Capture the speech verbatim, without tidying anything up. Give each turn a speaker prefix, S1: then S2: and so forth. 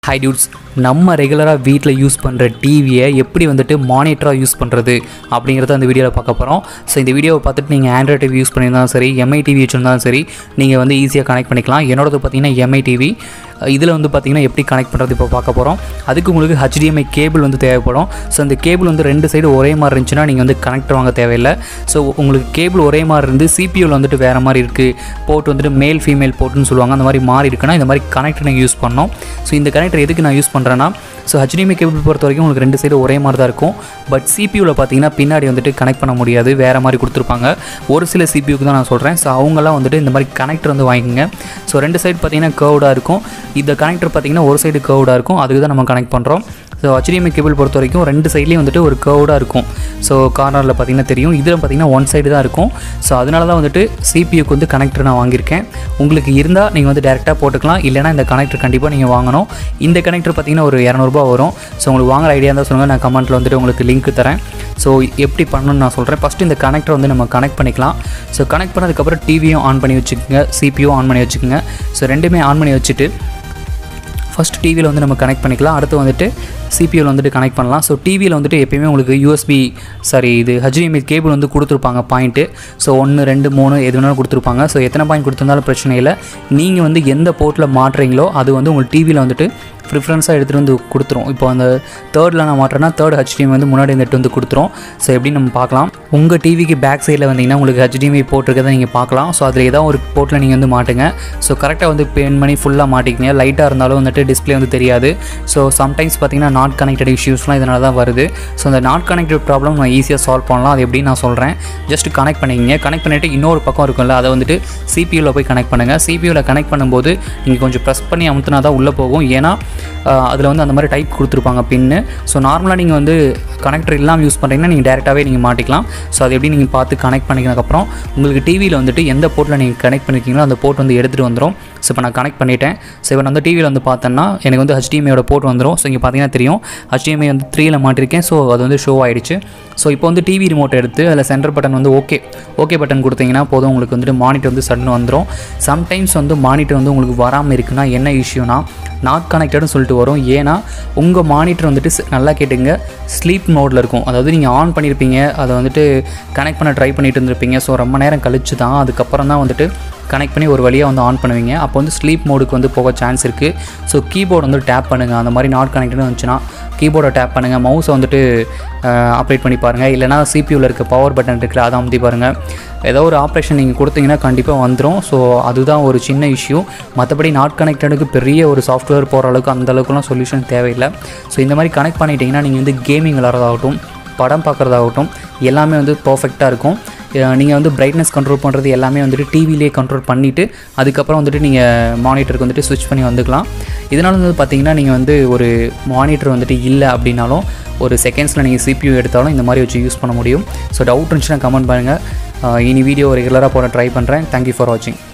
S1: Hi dudes, நம்ம ரெகுலராக வீட்டில் யூஸ் பண்ணுற டிவியை எப்படி வந்துட்டு மானிட்டராக யூஸ் பண்ணுறது அப்படிங்கிறத அந்த வீடியோவில் பார்க்க போகிறோம். ஸோ இந்த வீடியோவை பார்த்துட்டு நீங்கள் ஆண்ட்ராய்ட் டிவி யூஸ் பண்ணியிருந்தாலும் சரி, எம்ஐ டிவி வச்சுருந்தாலும் சரி, நீங்கள் வந்து ஈஸியாக கனெக்ட் பண்ணிக்கலாம். என்னோடது பார்த்தீங்கன்னா எம்ஐ டிவி. இதில் வந்து பார்த்திங்கன்னா எப்படி கனெக்ட் பண்ணுறது இப்போ பார்க்க போகிறோம். அதுக்கு உங்களுக்கு ஹெச்டிஎம்ஐ கேபிள் வந்து தேவைப்படும். ஸோ அந்த கேபிள் வந்து ரெண்டு சைடு ஒரே மாதிரி இருந்துச்சுன்னா நீங்கள் வந்து கனெக்டர் வாங்க தேவையில்லை. ஸோ உங்களுக்கு கேபிள் ஒரே மாதிரி இருந்து சிபியூவில் வந்துட்டு வேறு மாதிரி இருக்குது, போர்ட் வந்துட்டு மேல் ஃபீமேல் போர்ட்டுன்னு சொல்லுவாங்க, அந்த மாதிரி மாறி இருக்குன்னா இந்த மாதிரி கனெக்டர் நீங்கள் யூஸ் பண்ணோம். ஸோ இந்த கனெக்டர் எதுக்கு நான் யூஸ் பண்ணுறேன்னா, ஸோ ஹெச்டிஎம்ஐ கேபிள் பொறுத்த வரைக்கும் உங்களுக்கு ரெண்டு சைடு ஒரே மாதிரி தான் இருக்கும். பட் சிபியூவில் பார்த்தீங்கன்னா பின்னாடி வந்துட்டு கனெக்ட் பண்ண முடியாது, வேறு மாதிரி கொடுத்துருப்பாங்க. ஒரு சில சிபியூக்கு தான் நான் சொல்கிறேன். ஸோ அவங்களாம் வந்துட்டு இந்த மாதிரி கனெக்டர் வந்து வாங்கிக்கோங்க. ஸோ ரெண்டு சைடு பார்த்தீங்கன்னா கர்வ்டாக இருக்கும். இந்த கனெக்டர் பார்த்தீங்கன்னா ஒரு சைடு கர்வ்டாக இருக்கும், அதுக்கு தான் நம்ம கனெக்ட் பண்ணுறோம். ஸோ ஹெச்டிஎம்ஐ கேபிள் பொறுத்த வரைக்கும் ரெண்டு சைட்லேயும் வந்துட்டு ஒரு கர்வ்டாக இருக்கும். ஸோ கார்னரில் பார்த்தீங்கன்னா தெரியும், இதில் பார்த்தீங்கன்னா ஒன் சைடு தான் இருக்கும். ஸோ அதனால தான் வந்துட்டு சிபியூக்கு வந்து கனெக்டர் நான் வாங்கியிருக்கேன். உங்களுக்கு இருந்தால் நீங்கள் வந்து டேரெக்டாக போட்டுக்கலாம், இல்லைனா இந்த கனெக்டர் கண்டிப்பாக நீங்கள் வாங்கணும். இந்த கனெக்டர் பார்த்தீங்கன்னா ஒரு இரநூறுபா வரும். ஸோ உங்களுக்கு வாங்குற ஐடியா இருந்தால் சொல்லுங்கள், நான் கமெண்ட்டில் வந்துட்டு உங்களுக்கு லிங்க் தரேன். ஸோ எப்படி பண்ணணும்னு நான் சொல்கிறேன். ஃபஸ்ட்டு இந்த கனெக்டர் வந்து நம்ம கனெக்ட் பண்ணிக்கலாம். ஸோ கனெக்ட் பண்ணதுக்கப்புறம் டிவியும் ஆன் பண்ணி வச்சுக்கோங்க, சிபியூ ஆன் பண்ணி வச்சுக்கோங்க. ஸோ ரெண்டுமே ஆன் பண்ணி வச்சுட்டு ஃபஸ்ட் டிவியில் வந்து நம்ம கனெக்ட் பண்ணிக்கலாம். அடுத்து வந்துட்டு சிபியூவில் வந்துட்டு கனெக்ட் பண்ணலாம். ஸோ டிவியில் வந்துட்டு எப்பயுமே உங்களுக்கு யூஎஸ்பி சாரி இது ஹெச்டிஎம்ஐ கேபிள் வந்து கொடுத்துருப்பாங்க பாயிண்ட்டு. ஸோ ஒன்று ரெண்டு மூணு எது வேணாலும் கொடுத்துருப்பாங்க. ஸோ எத்தனை பாயிண்ட் கொடுத்துருந்தாலும் பிரச்சனை இல்லை. நீங்கள் வந்து எந்த போர்ட்டில் மாட்டுறீங்களோ அது வந்து உங்கள் டிவியில் வந்துட்டு ப்ரிஃபரன்ஸாக எடுத்துகிட்டு வந்து கொடுத்துரும். இப்போ அந்த தேர்டில் நான் மாட்டுறேன்னா தேர்ட் ஹெச்டிஎம்ஐ வந்து முன்னாடி வந்துட்டு வந்து கொடுத்துரும். ஸோ எப்படி நம்ம பார்க்கலாம், உங்கள் டிவிக்கு பேக் சைடில் வந்தீங்கன்னா உங்களுக்கு ஹெச்டிஎம்ஐ போட்டிருக்கதை நீங்கள் பார்க்கலாம். ஸோ அதில் ஏதாவது ஒரு போர்ட்டில் நீங்கள் வந்து மாட்டுங்க. ஸோ கரெக்டாக வந்து பென் பண்ணி ஃபுல்லாக மாட்டிக்கிங்க. லைட்டாக இருந்தாலும் வந்துட்டு டிஸ்பிளே வந்து தெரியாது. ஸோ சம்டைம்ஸ் பார்த்தீங்கன்னா நாட் கனெக்டட் இஷ்யூஸ்லாம் இதனால தான் வருது. ஸோ அந்த நாட் கனெக்டட் ப்ராப்ளம் நான் ஈஸியாக சால்வ் பண்ணலாம். அது எப்படி நான் சொல்கிறேன். ஜஸ்ட் கனெக்ட் பண்ணிக்கிங்க. கனெக்ட் பண்ணிவிட்டு இன்னொரு பக்கம் இருக்கும்ல, அதை வந்துட்டு சிபியூவில் போய் கனெக்ட் பண்ணுங்கள். சிபியூவில் கனெக்ட் பண்ணும்போது நீங்கள் கொஞ்சம் ப்ரெஸ் பண்ணி அமுத்துனா தான் உள்ளே போகும். ஏன்னா அதில் வந்து அந்த மாதிரி டைப் கொடுத்துருப்பாங்க பின்னு. ஸோ நார்மலாக நீங்கள் வந்து கனெக்டர் இல்லாமல் யூஸ் பண்ணுறீங்கன்னா நீங்கள் டேரெக்டாகவே நீங்கள் மாட்டிக்கலாம். ஸோ அது எப்படி நீங்கள் பார்த்து கனெக்ட் பண்ணிக்கிறதுக்கப்புறம் உங்களுக்கு டிவியில் வந்துட்டு எந்த போர்ட்டில் நீங்கள் கனெக்ட் பண்ணியிருக்கீங்களோ அந்த போர்ட் வந்து எடுத்துகிட்டு வந்துடும். ஸோ இப்போ நான் கனெக்ட் பண்ணிட்டேன். ஸோ இப்போ நான் வந்து டிவியில் வந்து பார்த்தேன்னா எனக்கு வந்து ஹெச்டிஎம்ஐயோட போர்ட் வந்துடும். ஸோ இங்கே பார்த்தீங்கன்னா தெரியும் ஹெச்டிஎம்ஐ வந்து த்ரீயில் மாட்டிருக்கேன். ஸோ அது வந்து ஷோ ஆகிடுச்சு. ஸோ இப்போ வந்து டிவி ரிமோட் எடுத்து அதில் சென்டர் பட்டன் வந்து ஓகே ஓகே பட்டன் கொடுத்தீங்கன்னா போதும், உங்களுக்கு வந்துட்டு மானிட்டர் வந்து சடன்னு வந்துடும். சம்டைம்ஸ் வந்து மானிட்டர் வந்து உங்களுக்கு வராமல் இருக்குன்னா என்ன இஷ்யூனா, நாட் கனெக்டட்னு சொல்லிட்டு வரும். ஏன்னா உங்கள் மானிட்டர் வந்துட்டு நல்லா கேட்டுங்க ஸ்லீப் மோடில் இருக்கும். அதாவது நீங்கள் ஆன் பண்ணியிருப்பீங்க, அதை வந்துட்டு கனெக்ட் பண்ண ட்ரை பண்ணிட்டு இருந்திருப்பீங்க. ஸோ ரொம்ப நேரம் கழிச்சு தான் அதுக்கப்புறம் தான் வந்துட்டு கனெக்ட் பண்ணி ஒரு வழியாக வந்து ஆன் பண்ணுவீங்க. அப்போ வந்து ஸ்லீப் மோடுக்கு வந்து போக சான்ஸ் இருக்குது. ஸோ கீபோர்டு வந்து டேப் பண்ணுங்கள். அந்த மாதிரி நாட் கனெக்டட்னு வந்துச்சுன்னா கீபோர்டை டேப் பண்ணுங்கள். மவுஸை வந்துட்டு ஆப்ரேட் பண்ணி பாருங்கள். இல்லைனா சிபியூவில் இருக்க பவர் பட்டன் இருக்குல்ல, அதை அமுத்தி பாருங்கள். ஏதோ ஒரு ஆப்ரேஷன் நீங்கள் கொடுத்தீங்கன்னா கண்டிப்பாக வந்துடும். ஸோ அதுதான் ஒரு சின்ன இஷ்யூ. மற்றபடி நாட் கனெக்டடுக்கு பெரிய ஒரு சாஃப்ட்வேர் போகிற அளவுக்கு அந்தளவுக்குலாம் சொல்யூஷன் தேவையில்லை. ஸோ இந்த மாதிரி கனெக்ட் பண்ணிட்டீங்கன்னா நீங்கள் வந்து கேமிங் விளாட்றதாகட்டும், படம் பார்க்குறதாகட்டும் எல்லாமே வந்து பர்ஃபெக்டாக இருக்கும். நீங்கள் வந்து பிரைட்னஸ் கண்ட்ரோல் பண்ணுறது எல்லாமே வந்துட்டு டிவிலே கண்ட்ரோல் பண்ணிவிட்டு அதுக்கப்புறம் வந்துட்டு நீங்கள் மானிட்டருக்கு வந்துட்டு ஸ்விட்ச் பண்ணி வந்துக்கலாம். இதனால் வந்து பார்த்திங்கன்னா நீங்கள் வந்து ஒரு மானிட்டர் வந்துட்டு இல்லை அப்படின்னாலும் ஒரு செகண்ட்ஸில் நீங்கள் சிபியூ எடுத்தாலும் இந்த மாதிரி வச்சு யூஸ் பண்ண முடியும். ஸோ டவுட் இருந்துச்சுன்னா கமெண்ட் பண்ணுங்கள். இனி வீடியோ ரெகுலராக போட ட்ரை பண்ணுறேன். தேங்க்யூ ஃபார் வாட்சிங்.